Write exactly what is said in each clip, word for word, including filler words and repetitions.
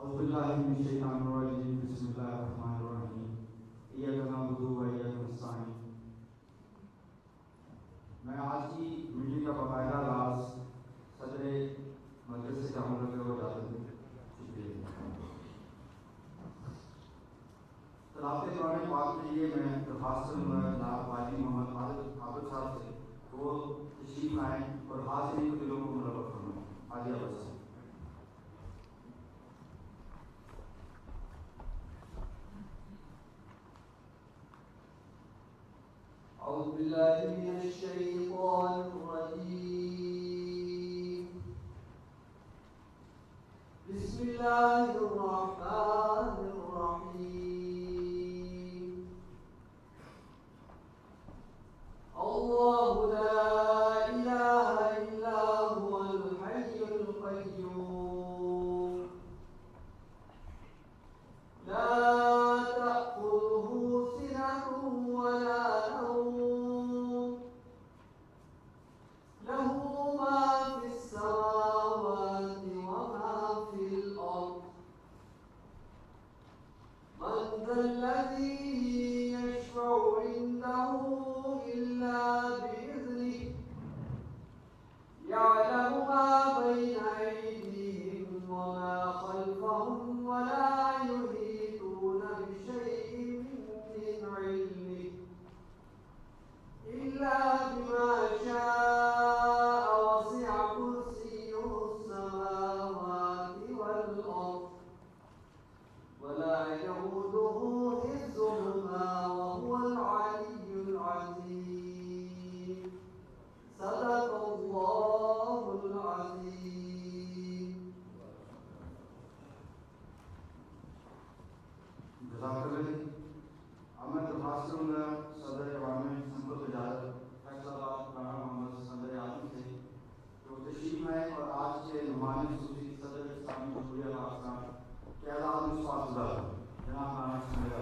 मैं आज की मीटिंग का बाकायदा आगाज सदर मजलिस से अमल करते हुए इजाज़त तलाक़े कुरान पाक के लिए मैं दरख्वास्त करूँगा जनाब वाजी मोहम्मद आदिल आबिद साहब से वो तशरीफ़ आएँ और हाज़िरीन के दिलों को मुनव्वर फरमाएं। हाजी आबिद साहब। أعوذ بالله من الشيطان الرجيم. بسم الله الرحمن الرحيم. الله لا إله إلا هو الحي القيوم لا تأخذه سنة ولا نوم له ما في السماوات وما في الأرض من ذا الذي يشفع عنده إلا بإذنه يعلم ما بين أيديهم وما خلفهم ولا يحيطون بشيء من علمه إلا بما شاء وسع كرسيه السماوات والأرض ولا يئوده حفظهما وهو العلي العظيم. صدق الله العظيم. अब मैं दरख्वास्त करूँगा सदर अवामी संपर्क वजारत फैसलाबाद राना मोहम्मद सदर आजम से जो तशरीफ है और आज के नुमाइंदे खसूसी सदर इस्लामी जमहूरिया पाकिस्तान के आज़ाद मुस्तफ़ा जनाब राना सदर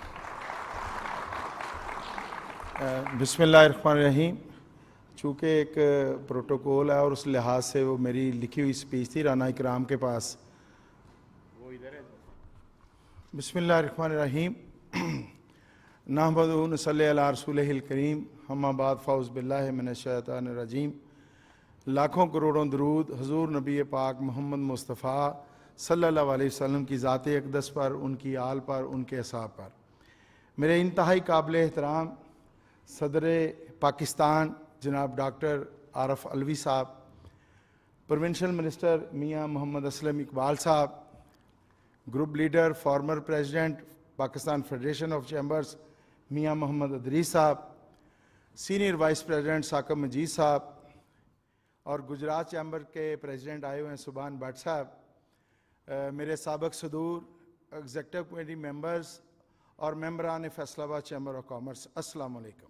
आजम। बिस्मिल्लाहिर्रहमानिर्रहीम। चूँकि एक प्रोटोकॉल है और उस लिहाज से वो मेरी लिखी हुई स्पीच थी राना इकराम के पास, वो इधर है। बिस्मिल्लाहिर्रहमानिर्रहीम। नहमदुहु व नसल्ली अला रसूलिहिल करीम, अम्मा बाद फ़ऊज़ बिल्लाहि मिनश शैतानिर रजीम। लाखों करोड़ों दरूद हुज़ूर नबी पाक मोहम्मद मुस्तफ़ा सल्लल्लाहु अलैहि वसल्लम की ज़ात अक़दस पर, उनकी आल पर, उनके असाब पर। मेरे इंतहाई काबिल एहतराम सदर पाकिस्तान जनाब डॉक्टर आरफ अलवी साहब, प्रोविंशियल मिनिस्टर मियाँ Mohammad Aslam Iqbal sahab, group leader former president Pakistan federation of chambers Mian Mohammad Idrees sahab, senior vice president Saqib Majeed sahab और गुजरात चैम्बर के प्रेसिडेंट आए हुए हैं सुभान भट्ट साहब, मेरे साबिक़ सदूर एग्जेक्टिव कमेटी मेंबर्स और मेंबरान फैसलाबाद चैम्बर ऑफ कॉमर्स, अस्सलाम वालेकुम।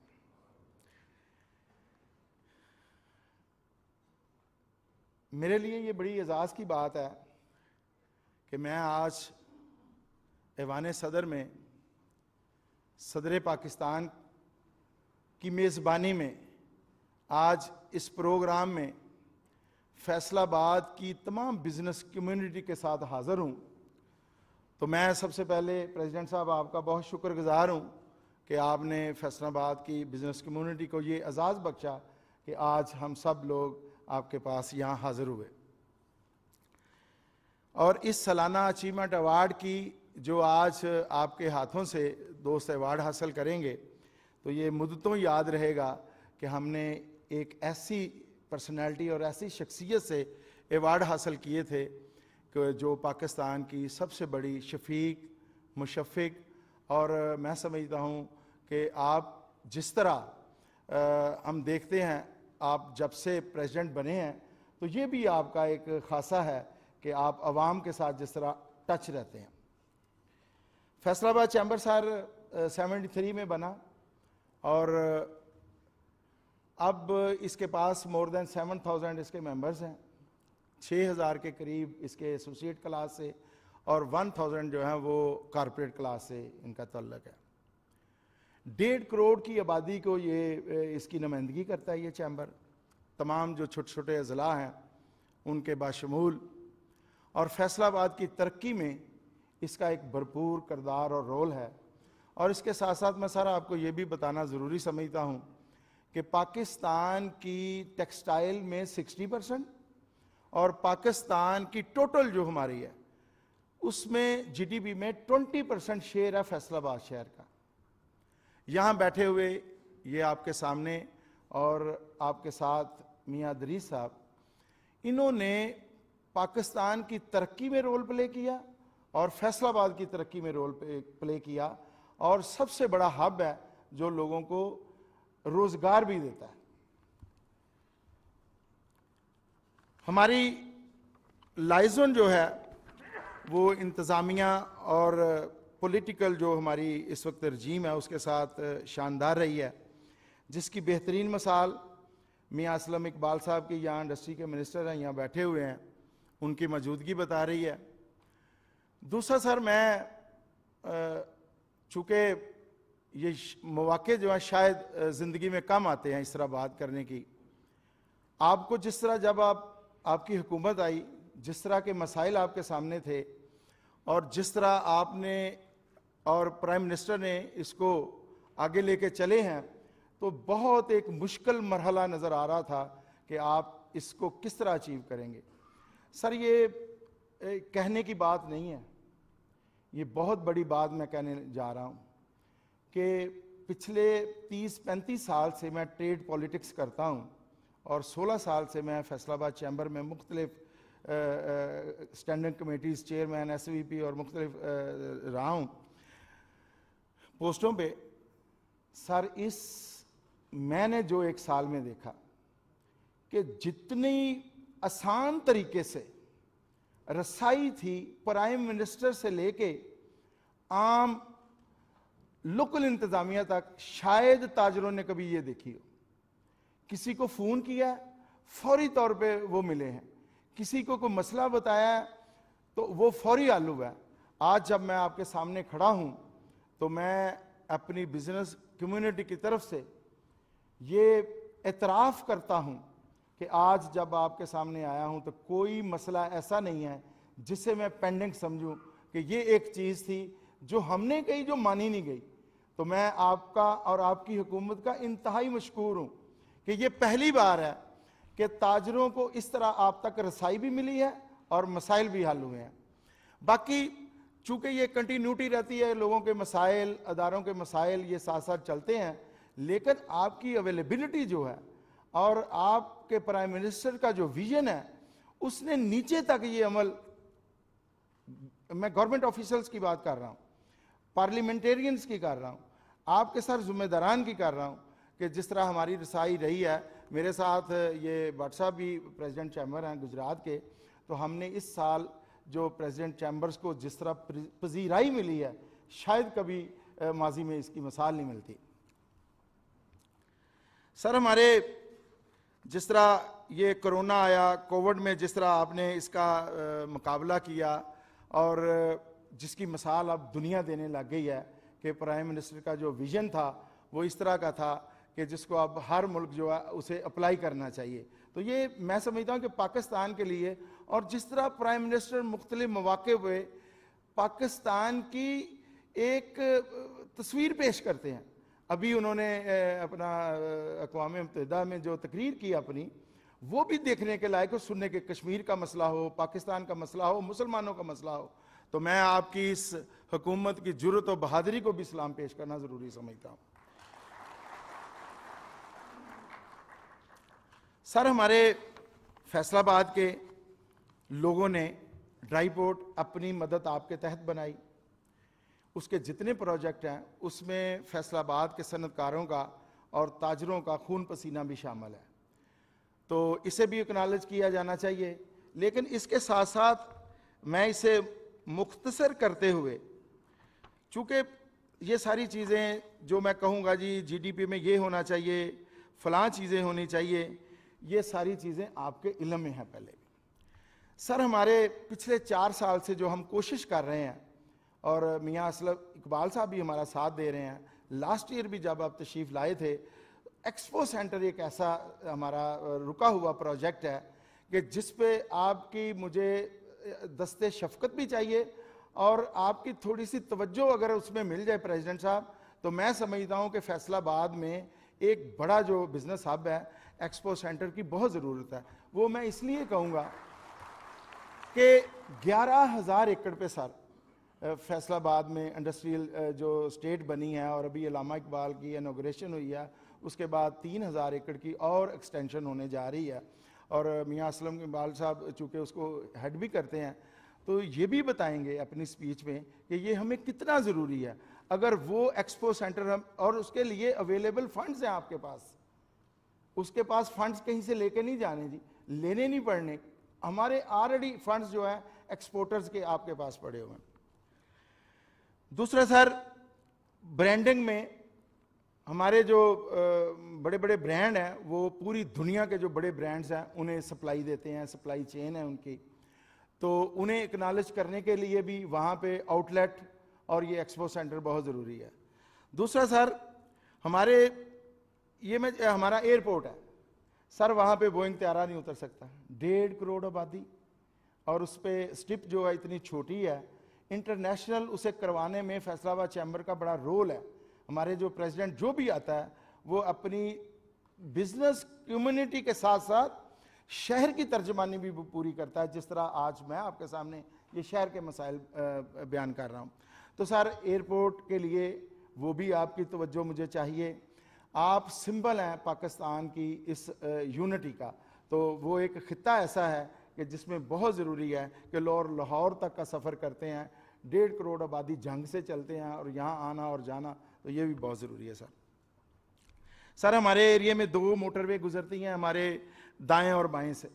मेरे लिए ये बड़ी एजाज़ की बात है कि मैं आज ऐवान सदर में सदर पाकिस्तान की मेज़बानी में आज इस प्रोग्राम में फैसलाबाद की तमाम बिज़नेस कम्युनिटी के साथ हाज़िर हूँ। तो मैं सबसे पहले प्रेसिडेंट साहब आपका बहुत शुक्रगुज़ार हूँ कि आपने फैसलाबाद की बिज़नेस कम्युनिटी को ये एजाज़ बख्शा कि आज हम सब लोग आपके पास यहाँ हाज़िर हुए। और इस सालाना अचीवमेंट अवार्ड की जो आज आपके हाथों से दोस्त अवार्ड हासिल करेंगे, तो ये मुद्दतों याद रहेगा कि हमने एक ऐसी पर्सनैलिटी और ऐसी शख्सियत से अवार्ड हासिल किए थे कि जो पाकिस्तान की सबसे बड़ी शफीक, मुशफ़िक, और मैं समझता हूँ कि आप जिस तरह आ, हम देखते हैं आप जब से प्रेसिडेंट बने हैं, तो ये भी आपका एक खासा है कि आप आवाम के साथ जिस तरह टच रहते हैं। Faisalabad chamber sir seventy three में बना और अब इसके पास मोर देन सेवन थाउजेंड इसके मेंबर्स हैं, छः हज़ार के करीब इसके एसोसिएट क्लास से और वन थाउजेंड जो है वो कॉरपोरेट क्लास से इनका तल्लक है। डेढ़ करोड़ की आबादी को ये इसकी नुमाइंदगी करता है ये चैम्बर, तमाम जो छोटे छोटे अज़ला हैं उनके बाशमूल। और फैसलाबाद की तरक्की में इसका एक भरपूर किरदार और रोल है। और इसके साथ साथ मैं सर आपको ये भी बताना ज़रूरी समझता हूँ कि पाकिस्तान की टेक्सटाइल में साठ परसेंट और पाकिस्तान की टोटल जो हमारी है उसमें जीडीपी में बीस परसेंट शेयर है फैसलाबाद शहर का। यहाँ बैठे हुए ये आपके सामने और आपके साथ मियाँ दरीस साहब, इन्होंने पाकिस्तान की तरक्की में रोल प्ले किया और फैसलाबाद की तरक्की में रोल प्ले किया और सबसे बड़ा हब है जो लोगों को रोजगार भी देता है। हमारी लाइजोन जो है वो इंतज़ामिया और पॉलिटिकल जो हमारी इस वक्त रजीम है उसके साथ शानदार रही है, जिसकी बेहतरीन मिसाल मियाँ असलम इकबाल साहब की यहाँ इंडस्ट्री के मिनिस्टर हैं, यहाँ बैठे हुए हैं, उनकी मौजूदगी बता रही है। दूसरा सर, मैं चूँकि ये मौके जो हैं शायद ज़िंदगी में कम आते हैं इस तरह बात करने की, आपको जिस तरह जब आप आपकी हुकूमत आई, जिस तरह के मसाइल आपके सामने थे और जिस तरह आपने और प्राइम मिनिस्टर ने इसको आगे लेके चले हैं, तो बहुत एक मुश्किल मरहला नज़र आ रहा था कि आप इसको किस तरह अचीव करेंगे। सर, ये कहने की बात नहीं है, ये बहुत बड़ी बात मैं कहने जा रहा हूँ कि पिछले तीस पैंतीस साल से मैं ट्रेड पॉलिटिक्स करता हूँ और सोलह साल से मैं फैसलाबाद चैम्बर में मुख्तलिफ standing committees chairman, S V P और मुख्तलिफ रहा हूँ पोस्टों पे। सर, इस मैंने जो एक साल में देखा कि जितनी आसान तरीके से रसाई थी प्राइम मिनिस्टर से लेके आम लोकल इंतज़ामिया तक, शायद ताजरों ने कभी ये देखी हो। किसी को फ़ोन किया, फौरी तौर पे वो मिले हैं, किसी को कोई मसला बताया तो वो फौरी हल हुआ है। आज जब मैं आपके सामने खड़ा हूँ तो मैं अपनी बिजनेस कम्युनिटी की तरफ से ये एतराफ़ करता हूँ कि आज जब आपके सामने आया हूँ तो कोई मसला ऐसा नहीं है जिसे मैं पेंडिंग समझूं कि ये एक चीज़ थी जो हमने कही जो मानी नहीं गई। तो मैं आपका और आपकी हुकूमत का इंतहाई मशकूर हूँ कि ये पहली बार है कि ताजरों को इस तरह आप तक रसाई भी मिली है और मसाइल भी हल हुए हैं। बाकी चूँकि ये कंटिन्यूटी रहती है, लोगों के मसाइल, अदारों के मसाइल ये साथ साथ चलते हैं, लेकिन आपकी अवेलेबिलिटी जो है और आपके प्राइम मिनिस्टर का जो विजन है उसने नीचे तक ये अमल, मैं गवर्नमेंट ऑफिसर्स की बात कर रहा हूँ, पार्लियामेंटेरियंस की कर रहा हूँ, आपके सर जिम्मेदारान की कर रहा हूँ कि जिस तरह हमारी रसाई रही है। मेरे साथ ये भट्ट साहब भी प्रेसिडेंट चैम्बर हैं गुजरात के, तो हमने इस साल जो प्रेसिडेंट चैम्बर्स को जिस तरह पजीराई मिली है शायद कभी माजी में इसकी मिसाल नहीं मिलती। सर, हमारे जिस तरह ये कोरोना आया, कोविड में जिस तरह आपने इसका आ, मुकाबला किया और जिसकी मिसाल अब दुनिया देने लग गई है कि प्राइम मिनिस्टर का जो विजन था वो इस तरह का था कि जिसको अब हर मुल्क जो है उसे अप्लाई करना चाहिए। तो ये मैं समझता हूँ कि पाकिस्तान के लिए, और जिस तरह प्राइम मिनिस्टर मुख्तलिफ मौके पे पाकिस्तान की एक तस्वीर पेश करते हैं। अभी उन्होंने अपना अक़वाम मुत्तहिदा में जो तकरीर की अपनी, वो भी देखने के लायक हो, सुनने के, कश्मीर का मसला हो, पाकिस्तान का मसला हो, मुसलमानों का मसला हो। तो मैं आपकी इस हुकूमत की जुर्रत और बहादुरी को भी सलाम पेश करना ज़रूरी समझता हूँ। सर, हमारे फैसलाबाद के लोगों ने ड्राई पोर्ट अपनी मदद आपके तहत बनाई, उसके जितने प्रोजेक्ट हैं उसमें फैसलाबाद के सनतकारों का और ताजरों का खून पसीना भी शामिल है, तो इसे भी एक्नॉलेज किया जाना चाहिए। लेकिन इसके साथ साथ मैं इसे मुख्तसर करते हुए, चूँकि ये सारी चीज़ें जो मैं कहूँगा जी जीडीपी में ये होना चाहिए, फ़लाँ चीज़ें होनी चाहिए, ये सारी चीज़ें आपके इल्म में हैं पहले भी। सर, हमारे पिछले चार साल से जो हम कोशिश कर रहे हैं, और मियाँ असलम इकबाल साहब भी हमारा साथ दे रहे हैं, लास्ट ईयर भी जब आप तशरीफ़ लाए थे, एक्सपो सेंटर एक ऐसा हमारा रुका हुआ प्रोजेक्ट है कि जिस पे आपकी मुझे दस्ते शफकत भी चाहिए और आपकी थोड़ी सी तवज्जो अगर उसमें मिल जाए प्रेसिडेंट साहब, तो मैं समझता हूं कि फैसलाबाद में एक बड़ा जो बिजनेस हब है, एक्सपो सेंटर की बहुत ज़रूरत है। वो मैं इसलिए कहूँगा कि ग्यारह हज़ार एकड़ पे सर फैसलाबाद में इंडस्ट्रियल जो स्टेट बनी है और अभी अल्लामा इकबाल की इनॉग्रेशन हुई है, उसके बाद तीन हज़ार एकड़ की और एक्सटेंशन होने जा रही है। और मियाँ असलम इकबाल साहब चूँकि उसको हेड भी करते हैं, तो ये भी बताएंगे अपनी स्पीच में कि ये हमें कितना ज़रूरी है। अगर वो एक्सपो सेंटर हम, और उसके लिए अवेलेबल फंड्स हैं आपके पास, उसके पास फंड्स कहीं से लेके नहीं जाने जी, लेने नहीं पड़ने, हमारे ऑलरेडी फंड्स जो है एक्सपोर्टर्स के आपके पास पड़े हुए हैं। दूसरा सर, ब्रांडिंग में हमारे जो बड़े बड़े ब्रांड हैं वो पूरी दुनिया के जो बड़े ब्रांड्स हैं उन्हें सप्लाई देते हैं, सप्लाई चेन है उनकी, तो उन्हें एक्नॉलेज करने के लिए भी वहाँ पे आउटलेट और ये एक्सपो सेंटर बहुत ज़रूरी है। दूसरा सर, हमारे ये में हमारा एयरपोर्ट है सर, वहाँ पे बोइंग त्यारा नहीं उतर सकता, डेढ़ करोड़ आबादी और उस पर स्टिप जो है इतनी छोटी है। इंटरनेशनल उसे करवाने में फैसलाबाद चैम्बर का बड़ा रोल है। हमारे जो प्रेसिडेंट जो भी आता है वो अपनी बिजनेस कम्युनिटी के साथ साथ शहर की तर्जमानी भी पूरी करता है, जिस तरह आज मैं आपके सामने ये शहर के मसाइल बयान कर रहा हूँ। तो सर, एयरपोर्ट के लिए वो भी आपकी तवज्जो मुझे चाहिए। आप सिंबल हैं पाकिस्तान की इस यूनिटी का, तो वो एक खित्ता ऐसा है कि जिसमें बहुत ज़रूरी है कि लोग लाहौर तक का सफ़र करते हैं, डेढ़ करोड़ आबादी जंग से चलते हैं और यहाँ आना और जाना, तो ये भी बहुत ज़रूरी है सर। सर, हमारे एरिया में दो मोटरवे गुजरती हैं हमारे दाएं और बाएं से,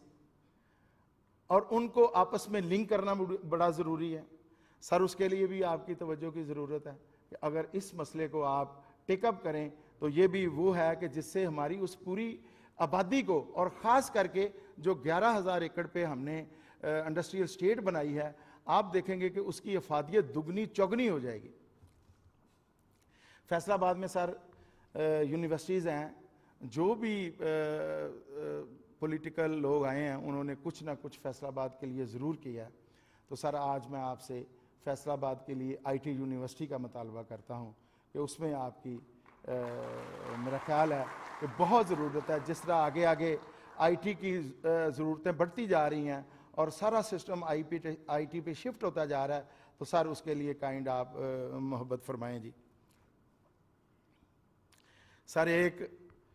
और उनको आपस में लिंक करना बड़ा ज़रूरी है सर। उसके लिए भी आपकी तवज्जो की ज़रूरत है कि अगर इस मसले को आप टेकअप करें तो ये भी वो है कि जिससे हमारी उस पूरी आबादी को, और ख़ास करके जो ग्यारह हज़ार एकड़ पे हमने इंडस्ट्रियल स्टेट बनाई है, आप देखेंगे कि उसकी अफादियत दुगनी चौगनी हो जाएगी। फैसलाबाद में सर यूनिवर्सिटीज़ हैं, जो भी पॉलिटिकल लोग आए हैं उन्होंने कुछ ना कुछ फैसलाबाद के लिए ज़रूर किया है। तो सर, आज मैं आपसे फैसलाबाद के लिए आईटी यूनिवर्सिटी का मुतालबा करता हूँ कि उसमें आपकी आ, मेरा ख्याल है कि बहुत ज़रूरत है। जिस तरह आगे आगे आईटी की ज़रूरतें बढ़ती जा रही हैं और सारा सिस्टम आई पी आईटी पे शिफ्ट होता जा रहा है, तो सर उसके लिए काइंड आप मोहब्बत फरमाएं जी। सर, एक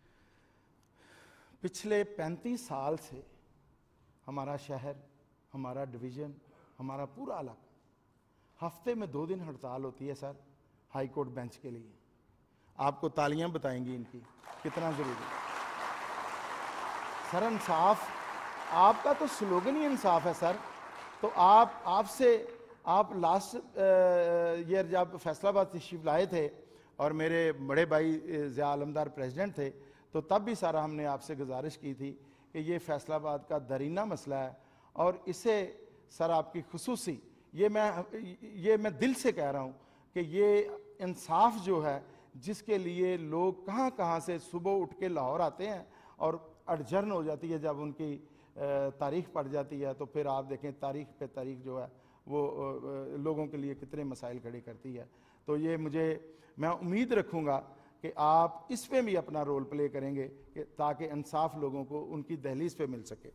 पिछले पैंतीस साल से हमारा शहर, हमारा डिवीज़न, हमारा पूरा इलाका हफ्ते में दो दिन हड़ताल होती है सर, हाई कोर्ट बेंच के लिए। आपको तालियां बताएंगी इनकी कितना ज़रूरी है सर। इंसाफ, आपका तो स्लोगन ही इंसाफ है सर। तो आप आपसे आप लास्ट ईयर जब फैसलाबाद तशरीफ लाए थे और मेरे बड़े भाई ज़िया आलमदार प्रेसिडेंट थे, तो तब भी सारा हमने आपसे गुजारिश की थी कि ये फैसलाबाद का दरीना मसला है और इसे सर आपकी खुसूसी, ये मैं ये मैं दिल से कह रहा हूँ कि ये इंसाफ जो है, जिसके लिए लोग कहाँ कहाँ से सुबह उठ के लाहौर आते हैं और अड़जर्न हो जाती है जब उनकी तारीख पड़ जाती है, तो फिर आप देखें तारीख पे तारीख जो है वो लोगों के लिए कितने मसाइल खड़े करती है। तो ये मुझे, मैं उम्मीद रखूँगा कि आप इस पे भी अपना रोल प्ले करेंगे कि ताकि इंसाफ लोगों को उनकी दहलीज पे मिल सके।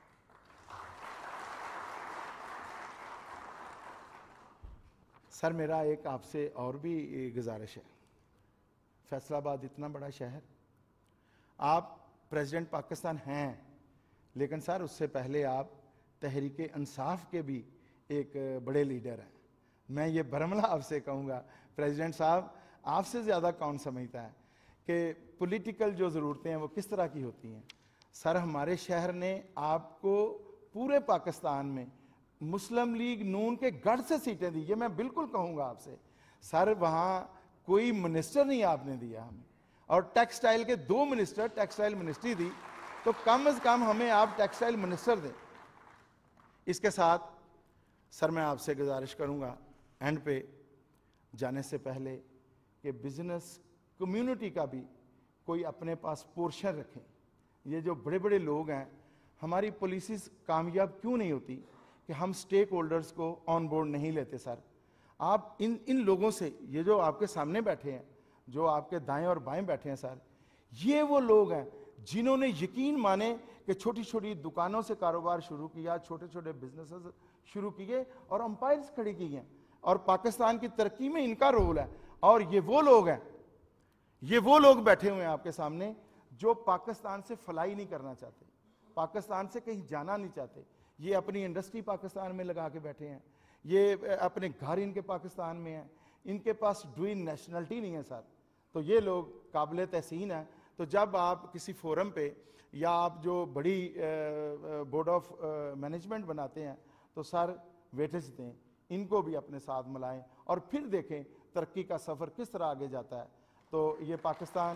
सर, मेरा एक आपसे और भी गुजारिश है। फैसलाबाद इतना बड़ा शहर, आप प्रेसिडेंट पाकिस्तान हैं, लेकिन सर उससे पहले आप तहरीक इंसाफ के भी एक बड़े लीडर हैं। मैं ये बरमला आपसे कहूँगा, प्रेसिडेंट साहब, आपसे ज़्यादा कौन समझता है कि पॉलिटिकल जो ज़रूरतें हैं वो किस तरह की होती हैं। सर, हमारे शहर ने आपको पूरे पाकिस्तान में मुस्लिम लीग नून के गढ़ से सीटें दी, ये मैं बिल्कुल कहूँगा आपसे। सर, वहाँ कोई मिनिस्टर नहीं आपने दिया हमें, और टेक्सटाइल के दो मिनिस्टर, टेक्सटाइल मिनिस्ट्री दी, तो कम से कम हमें आप टेक्सटाइल मिनिस्टर दें। इसके साथ सर मैं आपसे गुजारिश करूँगा एंड पे जाने से पहले कि बिजनेस कम्युनिटी का भी कोई अपने पास पोर्शन रखें। ये जो बड़े बड़े लोग हैं, हमारी पॉलिसीज़ कामयाब क्यों नहीं होती कि हम स्टेक होल्डर्स को ऑन बोर्ड नहीं लेते सर। आप इन इन लोगों से, ये जो आपके सामने बैठे हैं, जो आपके दाएं और बाएं बैठे हैं सर, ये वो लोग हैं जिन्होंने यकीन माने कि छोटी छोटी दुकानों से कारोबार शुरू किया, छोटे छोटे बिजनेसेस शुरू किए और अंपायर्स खड़ी की हैं, और पाकिस्तान की तरक्की में इनका रोल है। और ये वो लोग हैं, ये वो लोग बैठे हुए हैं आपके सामने जो पाकिस्तान से फलाई नहीं करना चाहते, पाकिस्तान से कहीं जाना नहीं चाहते। ये अपनी इंडस्ट्री पाकिस्तान में लगा के बैठे हैं, ये अपने घर इनके पाकिस्तान में हैं, इनके पास डुअल नेशनलिटी नहीं है सर। तो ये लोग काबिल तहसीन है। तो जब आप किसी फोरम पे या आप जो बड़ी बोर्ड ऑफ मैनेजमेंट बनाते हैं तो सर वेटेज दें, इनको भी अपने साथ मिलाएं और फिर देखें तरक्की का सफ़र किस तरह आगे जाता है। तो ये पाकिस्तान,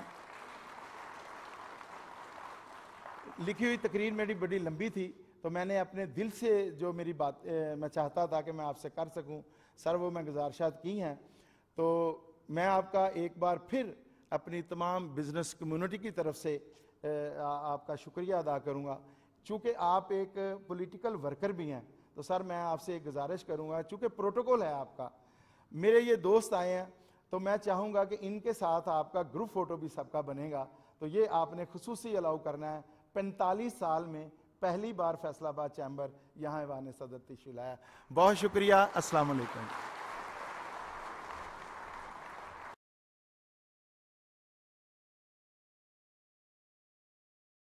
लिखी हुई तकरीर मेरी बड़ी लंबी थी, तो मैंने अपने दिल से जो मेरी बात ए, मैं चाहता था कि मैं आपसे कर सकूं सर, वो मैं गुजारिशात की हैं। तो मैं आपका एक बार फिर अपनी तमाम बिजनेस कम्युनिटी की तरफ से ए, आ, आपका शुक्रिया अदा करूंगा। चूँकि आप एक पॉलिटिकल वर्कर भी हैं तो सर मैं आपसे एक गुजारिश करूंगा, चूँकि प्रोटोकॉल है आपका, मेरे ये दोस्त आए हैं तो मैं चाहूँगा कि इनके साथ आपका ग्रुप फ़ोटो भी सबका बनेगा। तो ये आपने खुसूसी अलाउ करना है। पैंतालीस साल में पहली बार फैसलाबाद चैम्बर यहाँ ऐवान सदर तशरीफ़ लाया। बहुत शुक्रिया। अस्सलाम वालेकुम।